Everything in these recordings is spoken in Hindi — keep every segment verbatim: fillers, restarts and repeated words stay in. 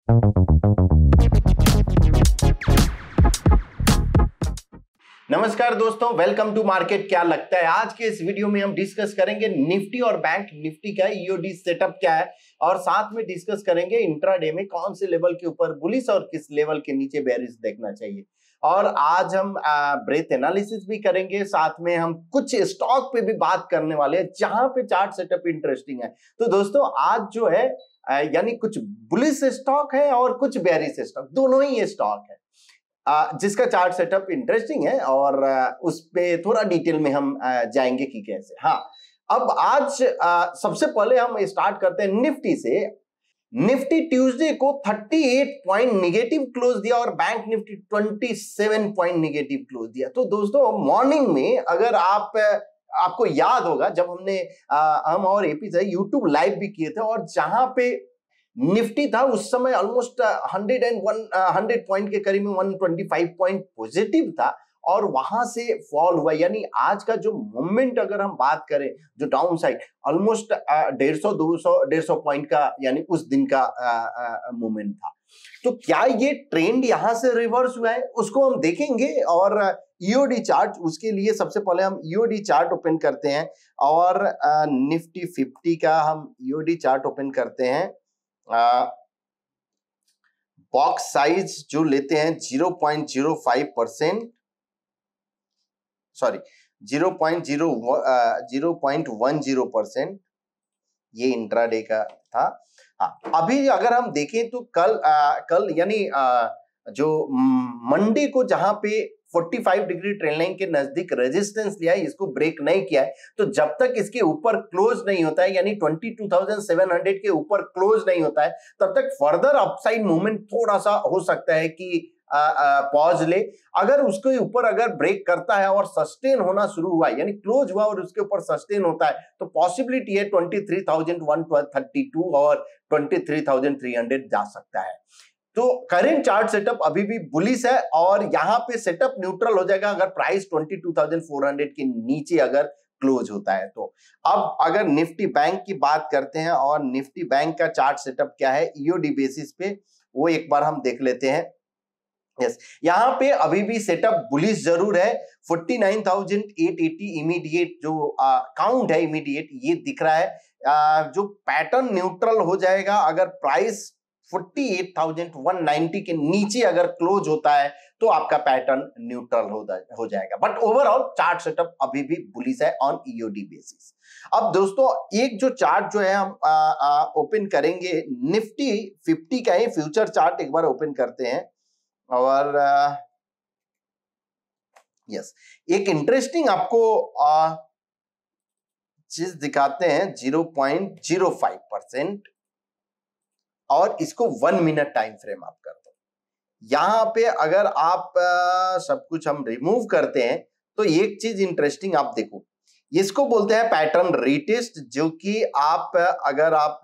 नमस्कार दोस्तों, वेलकम टू मार्केट। क्या लगता है आज के इस वीडियो में हम डिस्कस करेंगे निफ्टी और बैंक निफ्टी का ईओडी सेटअप क्या है, और साथ में डिस्कस करेंगे इंट्राडे में कौन से लेवल के ऊपर बुलिश और किस लेवल के नीचे बेरिश देखना चाहिए। और आज हम ब्रेथ एनालिसिस भी करेंगे, साथ में हम कुछ स्टॉक पे भी बात करने वाले हैं जहां पे चार्ट सेटअप इंटरेस्टिंग है। तो दोस्तों आज जो है यानी कुछ बुलिश स्टॉक है और कुछ बेरिश स्टॉक, दोनों ही स्टॉक है जिसका चार्ट सेटअप इंटरेस्टिंग है, और उस पे थोड़ा डिटेल में हम जाएंगे कि कैसे। हाँ, अब आज सबसे पहले हम स्टार्ट करते हैं निफ्टी से। निफ्टी ट्यूसडे को अड़तीस पॉइंट नेगेटिव क्लोज दिया और बैंक निफ्टी सत्ताईस पॉइंट नेगेटिव क्लोज दिया। तो दोस्तों मॉर्निंग में अगर आप आपको याद होगा जब हमने आ, हम और एपी से यूट्यूब लाइव भी किए थे, और जहां पे निफ्टी था उस समय almost hundred and one hundred point के करीब में one twenty five point positive था, और वहां से फॉल हुआ। यानी आज का जो मूवमेंट अगर हम बात करें, जो डाउन साइड ऑलमोस्ट डेढ़ सौ दो सौ डेढ़ सौ पॉइंट का यानी उस दिन का मूवमेंट था। तो क्या ये ट्रेंड यहां से रिवर्स हुआ है, उसको हम देखेंगे। और ईओडी चार्ट, उसके लिए सबसे पहले हम ईओडी चार्ट ओपन करते हैं, और निफ्टी फिफ्टी का हम ईओडी चार्ट ओपन करते हैं। बॉक्स साइज जो लेते हैं zero point zero five percent, sorry zero point zero zero point one zero percent, ये इंट्राडे का था। हाँ, अभी अगर हम देखें तो कल आ, कल यानी आ, जो मंडे को जहां पे पैंतालीस डिग्री ट्रेंड लाइन के नजदीक रेजिस्टेंस लिया है, इसको ब्रेक नहीं किया है, तो जब तक इसके ऊपर क्लोज नहीं होता है, यानी बाईस हज़ार सात सौ के ऊपर क्लोज नहीं होता है, तब तक फर्दर अपसाइड मूवमेंट थोड़ा सा हो सकता है कि पॉज ले। अगर उसके ऊपर अगर ब्रेक करता है और सस्टेन होना शुरू हुआ है, यानी क्लोज हुआ और उसके ऊपर सस्टेन होता है, तो पॉसिबिलिटी है तेईस हज़ार एक सौ बत्तीस और तेईस हज़ार तीन सौ जा सकता है। तो करेंट चार्ट सेटअप अभी भी बुलिश है, और यहां पे सेटअप न्यूट्रल हो जाएगा अगर प्राइस बाईस हज़ार चार सौ के नीचे अगर क्लोज होता है तो। अब अगर निफ्टी बैंक की बात करते हैं, और निफ्टी बैंक का चार्ट सेटअप क्या है ईओडी बेसिस पे, वो एक बार हम देख लेते हैं। Yes yes. यहाँ पे अभी भी सेटअप बुलिश जरूर है। उनचास हज़ार आठ सौ अस्सी इमीडिएट जो काउंट है, इमीडिएट ये दिख रहा है। आ, जो पैटर्न न्यूट्रल हो जाएगा अगर प्राइस अड़तालीस हज़ार एक सौ नब्बे के नीचे अगर क्लोज होता है, तो आपका पैटर्न न्यूट्रल हो, हो जाएगा। बट ओवरऑल चार्ट सेटअप अभी भी बुलिश है ऑन ईओडी बेसिस। अब दोस्तों एक जो चार्ट जो है हम आ, आ, ओपन करेंगे, निफ्टी फिफ्टी का ही फ्यूचर चार्ट एक बार ओपन करते हैं, और यस एक इंटरेस्टिंग आपको आ, चीज दिखाते हैं, zero point zero five percent, और इसको वन मिनट टाइम फ्रेम आप कर दो। यहां पे अगर आप आ, सब कुछ हम रिमूव करते हैं, तो एक चीज इंटरेस्टिंग आप देखो, इसको बोलते हैं पैटर्न रीटेस्ट, जो कि आप अगर आप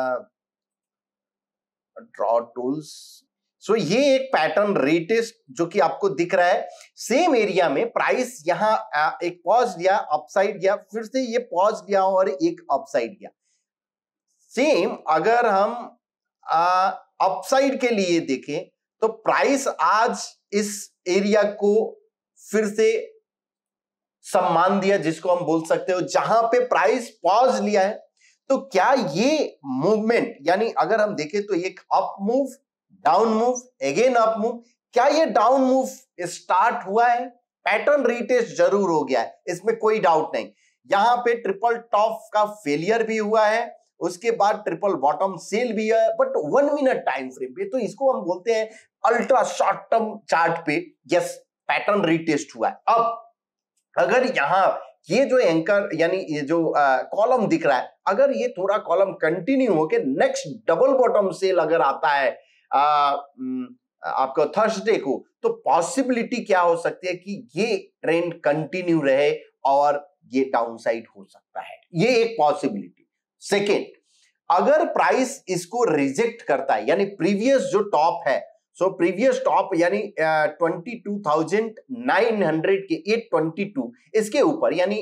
ड्रॉ टूल्स, सो so, ये एक पैटर्न रीटेस्ट जो कि आपको दिख रहा है। सेम एरिया में प्राइस यहां एक पॉज लिया, अपसाइड गया, फिर से ये पॉज लिया और एक अपसाइड गया। सेम अगर हम अपसाइड के लिए देखें, तो प्राइस आज इस एरिया को फिर से सम्मान दिया, जिसको हम बोल सकते हो, जहां पे प्राइस पॉज लिया है। तो क्या ये मूवमेंट, यानी अगर हम देखें तो एक up move, down move, again up move, क्या ये डाउन मूव स्टार्ट हुआ है? पैटर्न रीटेस्ट जरूर हो गया है, इसमें कोई डाउट नहीं। यहां पे ट्रिपल टॉप का फेलियर भी हुआ है, उसके बाद ट्रिपल बॉटम सेल भी है, but one minute time frame पे, तो इसको हम बोलते हैं अल्ट्रा शॉर्ट टर्म चार्ट पे यस पैटर्न रीटेस्ट हुआ है। अब अगर यहां ये जो एंकर यानी ये जो कॉलम दिख रहा है, अगर ये थोड़ा कॉलम कंटिन्यू होके नेक्स्ट डबल बॉटम सेल अगर आता है आ, आपको थर्सडे को, तो पॉसिबिलिटी क्या हो सकती है कि ये ट्रेंड कंटिन्यू रहे और ये डाउनसाइड हो सकता है, ये एक पॉसिबिलिटी। सेकेंड, अगर प्राइस इसको रिजेक्ट करता है, यानी प्रीवियस जो टॉप है, सो प्रीवियस टॉप यानी twenty two thousand nine hundred के एट ट्वेंटी टू, इसके ऊपर यानी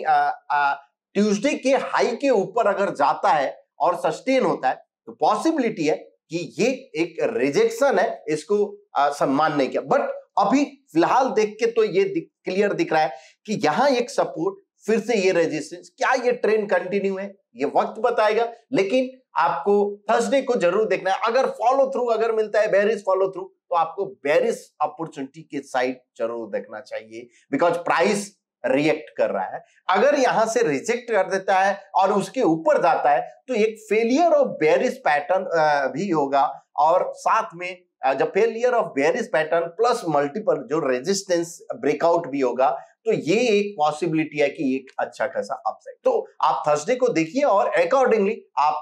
ट्यूसडे के हाई के ऊपर अगर जाता है और सस्टेन होता है, तो पॉसिबिलिटी है कि ये एक रिजेक्शन है, इसको सम्मान नहीं किया। बट अभी फिलहाल देख के तो ये क्लियर दिख रहा है कि यहां एक सपोर्ट, फिर से ये रेजिस्टेंस, क्या ये ट्रेंड कंटिन्यू है ये वक्त बताएगा, लेकिन आपको थर्सडे को जरूर देखना है। अगर फॉलो थ्रू अगर मिलता है, बेरिश फॉलो थ्रू, तो आपको बेरिश अपॉर्चुनिटी के साइड जरूर देखना चाहिए, बिकॉज प्राइस रिएक्ट कर रहा है। अगर यहां से रिजेक्ट कर देता है और उसके ऊपर जाता है तो एक फेलियर ऑफ बेरिश पैटर्न भी होगा, और साथ में जब failure of bearish pattern plus multiple जो रेजिस्टेंस ब्रेकआउट भी होगा, तो ये एक पॉसिबिलिटी है कि एक अच्छा खासा अपसाइड। तो आप थर्सडे को देखिए और अकॉर्डिंगली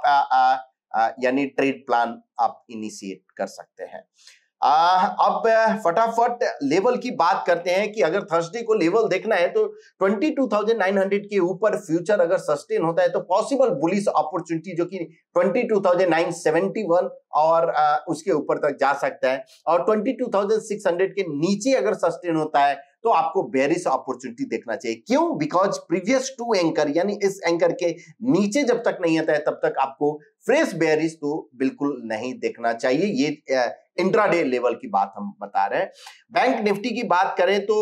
आप यानी ट्रेड प्लान आप इनिशिएट कर सकते हैं। आ, अब फटाफट लेवल की बात करते हैं कि अगर थर्सडे को लेवल देखना है तो बाईस हज़ार नौ सौ के ऊपर फ्यूचर अगर सस्टेन होता है तो पॉसिबल बुलिश अपॉर्चुनिटी जो कि बाईस हज़ार नौ सौ इकहत्तर और आ, उसके ऊपर तक जा सकता है, और बाईस हज़ार छह सौ के नीचे अगर सस्टेन होता है तो आपको बेरिश अपॉर्चुनिटी देखना चाहिए। क्यों? बिकॉज प्रीवियस टू एंकर यानी इस एंकर के नीचे जब तक नहीं आता है तब तक आपको फ्रेश बेरिश तो बिल्कुल नहीं देखना चाहिए। ये इंट्राडे लेवल की बात हम बता रहे हैं। बैंक निफ्टी की बात करें तो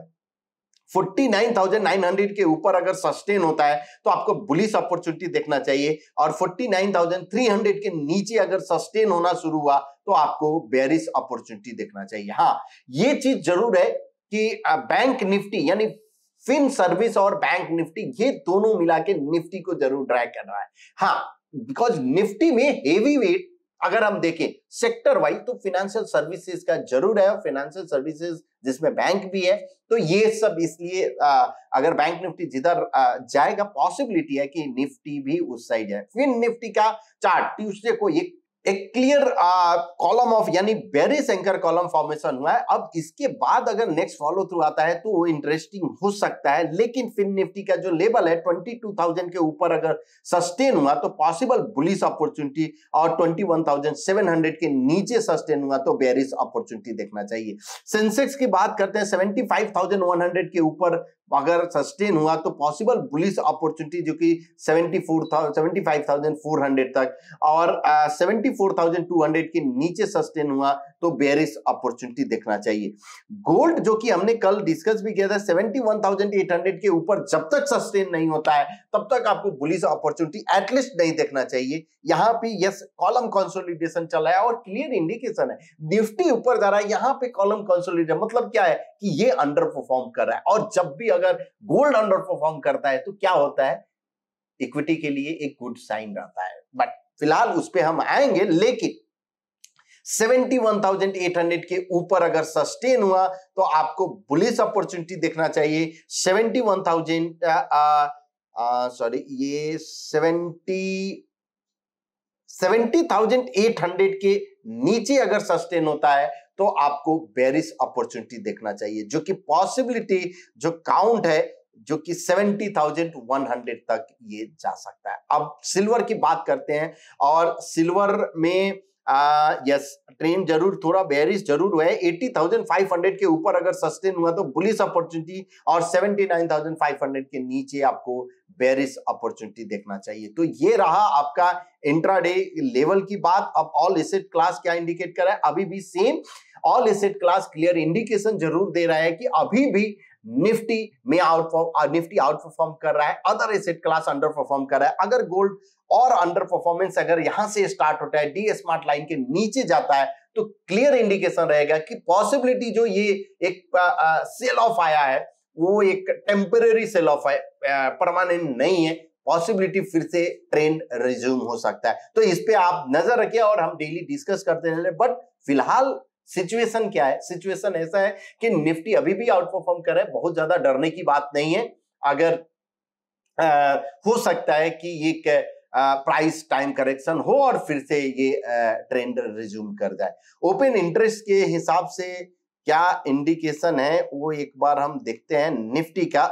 उनचास हज़ार नौ सौ के ऊपर अगर सस्टेन होता है तो आपको बुलिश अपॉर्चुनिटी देखना चाहिए, और उनचास हज़ार तीन सौ के नीचे अगर सस्टेन होना शुरू हुआ तो आपको बेरिश अपॉर्चुनिटी देखना चाहिए। हाँ, ये चीज जरूर है कि बैंक निफ्टी यानी फिन सर्विस और बैंक निफ्टी ये दोनों मिला के निफ्टी को जरूर ड्रैग कर रहा है। हाँ, बिकॉज निफ्टी में हेवी वेट अगर हम देखें सेक्टर वाइज तो फाइनेंशियल सर्विसेज का जरूर है, फाइनेंशियल सर्विसेज जिसमें बैंक भी है, तो ये सब इसलिए अगर बैंक निफ्टी जिधर जाएगा पॉसिबिलिटी है कि निफ्टी भी उस साइड जाए। फिर निफ्टी का चार्ट ट्यूसडे को एक एक क्लियर कॉलम ऑफ यानी बेरिश एंकर कॉलम फॉर्मेशन हुआ है। अब इसके बाद अगर नेक्स्ट फॉलो थ्रू आता है तो वो इंटरेस्टिंग हो सकता है, लेकिन फिन निफ्टी का जो लेवल है बाईस हज़ार के ऊपर अगर सस्टेन हुआ तो पॉसिबल बुलिश अपॉर्चुनिटी, और इक्कीस हज़ार सात सौ के नीचे सस्टेन हुआ तो बेरिश अपॉर्चुनिटी देखना चाहिए। सेंसेक्स की बात करते हैं, पचहत्तर हज़ार एक सौ के ऊपर अगर सस्टेन हुआ तो पॉसिबल बुलिश अपॉर्चुनिटी जो कि पचहत्तर हज़ार चार सौ तक, और चौहत्तर हज़ार दो सौ के नीचे सस्टेन हुआ तो बेरिश अपॉर्चुनिटी देखना चाहिए। गोल्ड जो कि हमने कल डिस्कस भी किया था, इकहत्तर हज़ार आठ सौ के ऊपर जब तक सस्टेन नहीं होता है तब तक आपको बुलिश अपॉर्चुनिटी एटलीस्ट नहीं देखना चाहिए। यहां पे यस कॉलम कंसोलिडेशन चल रहा है और क्लियर इंडिकेशन है निफ्टी ऊपर जा रहा है, यहां पे कॉलम कंसोलिडेशन मतलब क्या है कि ये अंडर परफॉर्म कर रहा है, और जब भी अगर गोल्ड अंडर परफॉर्म करता है तो क्या होता है, इक्विटी के लिए एक गुड साइन रहता है। बट फिलहाल उस पे हम आएंगे, लेकिन इकहत्तर हज़ार आठ सौ के ऊपर अगर सस्टेन हुआ तो आपको बुलिश अपॉर्चुनिटी देखना चाहिए। इकहत्तर हज़ार सॉरी ये सत्तर हज़ार आठ सौ के नीचे अगर सस्टेन होता है तो आपको बेरिश अपॉर्चुनिटी देखना चाहिए, जो कि पॉसिबिलिटी जो काउंट है जो कि सत्तर हज़ार एक सौ तक ये जा सकता है। अब सिल्वर की बात करते हैं, और सिल्वर में आ, यस ट्रेंड जरूर थोड़ा बेरिश जरूर हुआ है। अस्सी हज़ार पाँच सौ के ऊपर अगर सस्टेन हुआ तो बुलिश अपॉर्चुनिटी, और उन्यासी हज़ार पाँच सौ के नीचे आपको बेरिश अपॉर्चुनिटी देखना चाहिए। तो ये रहा आपका इंट्राडे लेवल की बात। अब ऑल एसेट क्लास क्या इंडिकेट कर रहा है, अभी भी same all asset class clear indication जरूर दे रहा है कि अभी भी निफ्टी में आउट निफ्टी आउट परफॉर्म कर रहा है, other asset class under perform कर रहा है। अगर गोल्ड और अंडर परफॉर्मेंस अगर यहां से स्टार्ट होता है, डी स्मार्ट लाइन के नीचे जाता है, तो क्लियर इंडिकेशन रहेगा कि पॉसिबिलिटी जो ये एक सेल ऑफ आया है वो एक टेम्पररी सेल ऑफ है, परमानेंट नहीं है। पॉसिबिलिटी फिर से ट्रेंड रिज्यूम हो सकता है, तो इस पे आप नजर रखिए और हम डेली डिस्कस करते हैं। बट फिलहाल सिचुएशन क्या है, सिचुएशन ऐसा है कि निफ्टी अभी भी आउट परफॉर्म कर रहा है, बहुत ज्यादा डरने की बात नहीं है। अगर आ, हो सकता है कि एक प्राइस टाइम करेक्शन हो और फिर से ये ट्रेंड रिज्यूम कर जाए। ओपन इंटरेस्ट के हिसाब से क्या इंडिकेशन है वो एक बार हम देखते हैं निफ्टी का।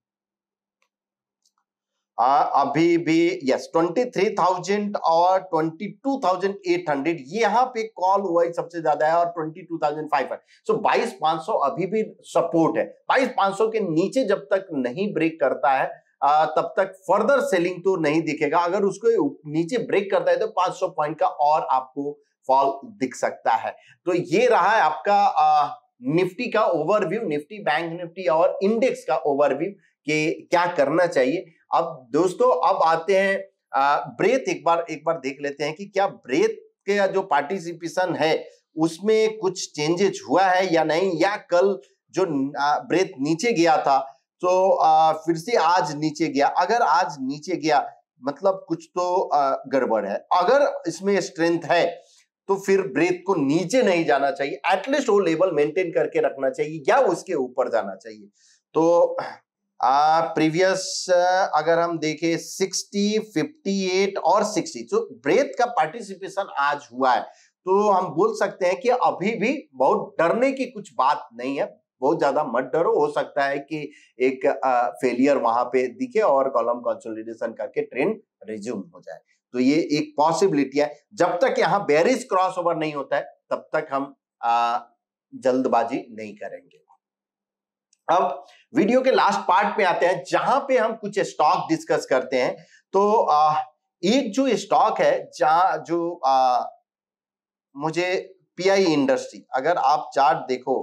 आ, अभी भी यस तेईस हज़ार और बाईस हज़ार आठ सौ यहाँ पे कॉल हुआ ही सबसे ज्यादा है, और बाईस हज़ार पाँच सौ, सो बाईस हज़ार पाँच सौ अभी भी सपोर्ट है। बाईस हज़ार पाँच सौ के नीचे जब तक नहीं ब्रेक करता है आ, तब तक फर्दर सेलिंग तो नहीं दिखेगा। अगर उसको नीचे ब्रेक करता है तो पाँच सौ पॉइंट का और आपको फॉल दिख सकता है। तो ये रहा है आपका आ, निफ्टी का ओवरव्यू, निफ्टी, बैंक निफ्टी और इंडेक्स का ओवरव्यू कि क्या करना चाहिए। अब दोस्तों अब आते हैं ब्रेथ, एक बार एक बार देख लेते हैं कि क्या ब्रेथ के जो पार्टिसिपेशन है उसमें कुछ चेंजेस हुआ है या नहीं, या कल जो ब्रेथ नीचे गया था तो आ, फिर से आज नीचे गया। अगर आज नीचे गया मतलब कुछ तो आ, गड़बड़ है। अगर इसमें स्ट्रेंथ है तो फिर ब्रेथ को नीचे नहीं जाना चाहिए, एटलीस्ट वो लेवल मेंटेन करके रखना चाहिए या उसके ऊपर जाना चाहिए। तो प्रीवियस अगर हम देखें सिक्सटी, फिफ्टी एट और सिक्सटी, तो ब्रेथ का पार्टिसिपेशन आज हुआ है, तो हम बोल सकते हैं कि अभी भी बहुत डरने की कुछ बात नहीं है। बहुत ज्यादा मत डरो, हो सकता है कि एक फेलियर वहां पे दिखे और कॉलम कंसोलिडेशन करके ट्रेंड रिज्यूम हो जाए। तो ये एक पॉसिबिलिटी है। जब तक यहाँ बेरिश क्रॉसओवर नहीं होता है तब तक हम आ, जल्दबाजी नहीं करेंगे। अब वीडियो के लास्ट पार्ट पे आते हैं जहां पे हम कुछ स्टॉक डिस्कस करते हैं। तो आ, एक जो स्टॉक है जहां जो आ, मुझे पीआई इंडस्ट्री, अगर आप चार्ट देखो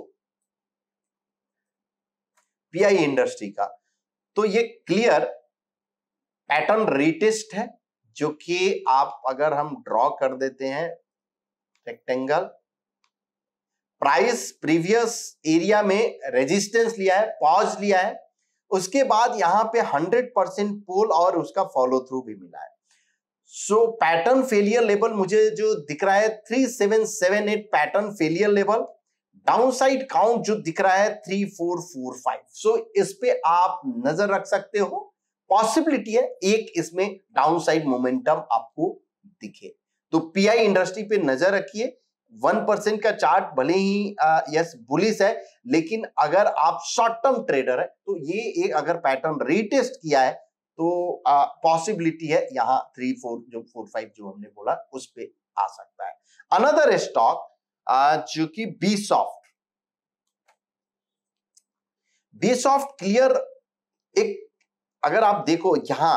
पीआई इंडस्ट्री का, तो ये क्लियर पैटर्न रीटेस्ट है, जो कि आप अगर हम ड्रॉ कर देते हैं रेक्टेंगल, प्राइस प्रीवियस एरिया में रेजिस्टेंस लिया है, पॉज लिया है, उसके बाद यहां पे हंड्रेड परसेंट पोल और उसका फॉलो थ्रू भी मिला है। सो पैटर्न फेलियर लेवल मुझे जो दिख रहा है three seven seven eight pattern failure level, downside count जो दिख रहा है three four four five. So इस पे आप नजर रख सकते हो, पॉसिबिलिटी है एक इसमें डाउनसाइड मोमेंटम आपको दिखे। तो पीआई इंडस्ट्री पे नजर रखिए। वन परसेंट का चार्ट भले ही आ, यस बुलिश है, लेकिन अगर आप शॉर्ट टर्म ट्रेडर है तो ये एक अगर पैटर्न रीटेस्ट किया है तो पॉसिबिलिटी है यहाँ थ्री फोर जो फोर फाइव जो हमने बोला उस पे आ सकता है। अनदर स्टॉक जो कि B soft, B soft clear एक, अगर आप देखो यहां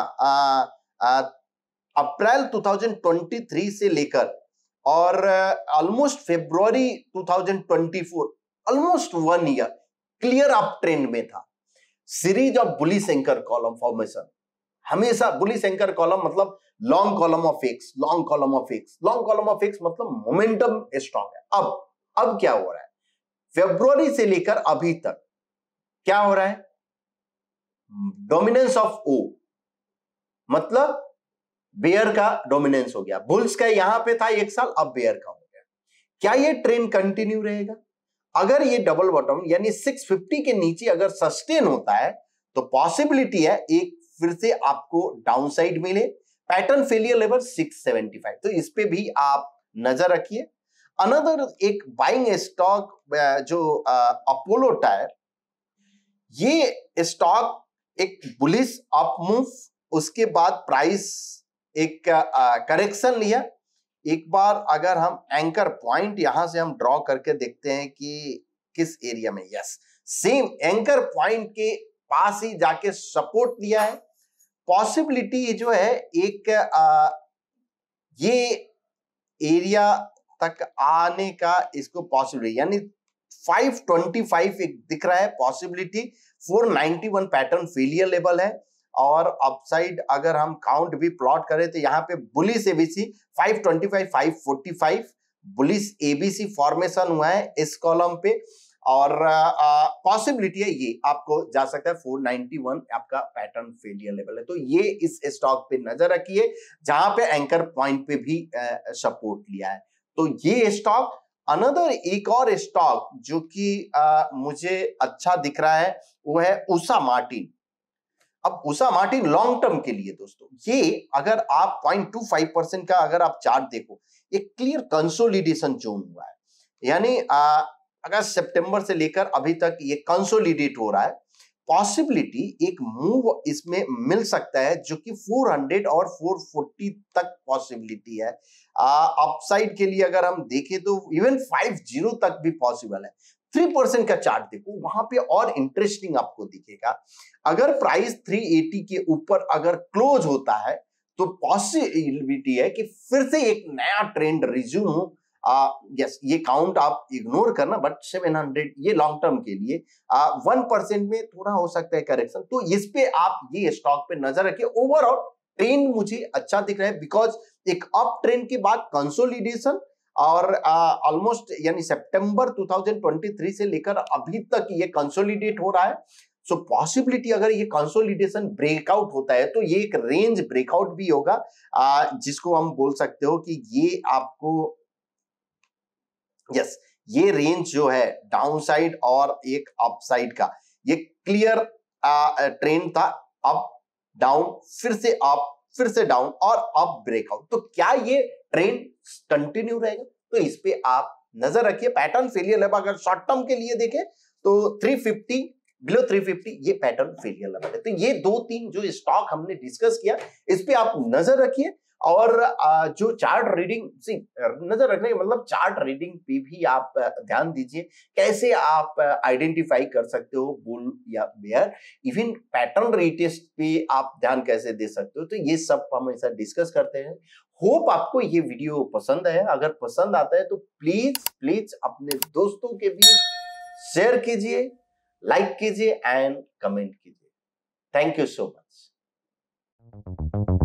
April two thousand twenty three से लेकर और ऑलमोस्ट फरवरी two thousand twenty four, almost one year clear up trend में था। Series of bullish anchor column formation, हमेशा बुलिश एंकर कॉलम मतलब long column of X, long column of X, long column of X मतलब मोमेंटम स्ट्रॉन्ग है। अब अब क्या हो रहा है, फरवरी से लेकर अभी तक क्या हो रहा है, डोमिनेंस ऑफ ओ, मतलब बेयर का डोमिनेंस हो गया। बुल्स का यहां पे था एक साल, अब बेयर का हो गया। क्या ये ट्रेंड कंटिन्यू रहेगा? अगर ये डबल बॉटम यानी सिक्स फिफ्टी के नीचे अगर सस्टेन होता है तो पॉसिबिलिटी है एक फिर से आपको डाउनसाइड मिले। Pattern failure level six seventy five, तो इस पे भी आप नजर रखिए। अनदर एक बाइंग स्टॉक जो अपोलो टायर, ये स्टॉक एक बुलिश अप मूव, उसके बाद प्राइस एक करेक्शन लिया। एक बार अगर हम एंकर पॉइंट यहां से हम ड्रॉ करके देखते हैं कि किस एरिया में, यस सेम एंकर पॉइंट के पास ही जाके सपोर्ट दिया है। पॉसिबिलिटी जो है एक आ, ये एरिया तक आने का इसको पॉसिबिलिटी यानी फाइव ट्वेंटी फाइव एक दिख रहा है possibility. Four ninety one pattern failure level है और अपसाइड अगर हम काउंट भी प्लॉट करें तो यहाँ पे bullish ABC five twenty five, five forty five bullish ABC formation हुआ है इस कॉलम पे और पॉसिबिलिटी है ये आपको जा सकता है फोर नाइंटी वन आपका पैटर्न फेलियर लेवल है। तो ये इस स्टॉक पे नजर रखिए जहां पे एंकर पॉइंट पे भी सपोर्ट लिया है। तो ये स्टॉक, अनदर एक और स्टॉक जो कि मुझे अच्छा दिख रहा है वो है उषा मार्टिन। अब उषा मार्टिन लॉन्ग टर्म के लिए दोस्तों, ये अगर आप zero point two five percent का अगर आप चार्ट देखो, एक क्लियर कंसोलिडेशन जोन हुआ है, यानी आ, अगर सितंबर से लेकर अभी तक ये कंसोलिडेट हो रहा है। पॉसिबिलिटी एक मूव इसमें मिल सकता है जो कि फोर हंड्रेड और फोर फोर्टी तक पॉसिबिलिटी है। अपसाइड के लिए अगर हम देखें तो इवन फाइव जीरो तक भी पॉसिबल है। थ्री परसेंट का चार्ट देखो वहां पे और इंटरेस्टिंग आपको दिखेगा। अगर प्राइस थ्री एटी के ऊपर अगर क्लोज होता है तो पॉसिबिलिटी है कि फिर से एक नया ट्रेंड रिज्यूम हो यस ये काउंट आप इग्नोर करना, बट सेवन हंड्रेड ये लॉन्ग टर्म के लिए वन परसेंट में थोड़ा हो सकता है करेक्शन, तो इस पे आप ये स्टॉक पे नजर रखिए। ओवरऑल ट्रेंड मुझे अच्छा दिख रहा है, बिकॉज एक अप ट्रेंड के बाद कंसोलिडेशन और ऑलमोस्ट uh, यानी सितंबर दो हज़ार तेईस से लेकर अभी तक ये कंसोलिडेट हो रहा है। सो so, पॉसिबिलिटी अगर ये कंसोलिडेशन ब्रेकआउट होता है तो ये एक रेंज ब्रेकआउट भी होगा, uh, जिसको हम बोल सकते हो कि ये आपको यस yes, ये रेंज जो है डाउनसाइड और एक अपसाइड का ये क्लियर ट्रेंड था, अप डाउन फिर से अप फिर से डाउन और अप ब्रेकआउट। तो क्या ये ट्रेंड कंटिन्यू रहेगा, तो इस पे आप नजर रखिए। पैटर्न फेलियर लेवल अगर शॉर्ट टर्म के लिए देखें तो तीन सौ पचास बिलो तीन सौ पचास ये पैटर्न फेलियर लेवल है। तो ये दो तीन जो स्टॉक हमने डिस्कस किया इस पे आप नजर रखिए। और जो चार्ट रीडिंग सी नजर रखने का मतलब चार्ट रीडिंग पे भी आप ध्यान दीजिए, कैसे आप आइडेंटिफाई कर सकते हो बुल या बेयर, इवन पैटर्न रीटेस्ट पे आप ध्यान कैसे दे सकते हो। तो ये सब हम ऐसा डिस्कस करते हैं। होप आपको ये वीडियो पसंद है, अगर पसंद आता है तो प्लीज प्लीज अपने दोस्तों के बीच शेयर कीजिए, लाइक कीजिए एंड कमेंट कीजिए। Thank you so much.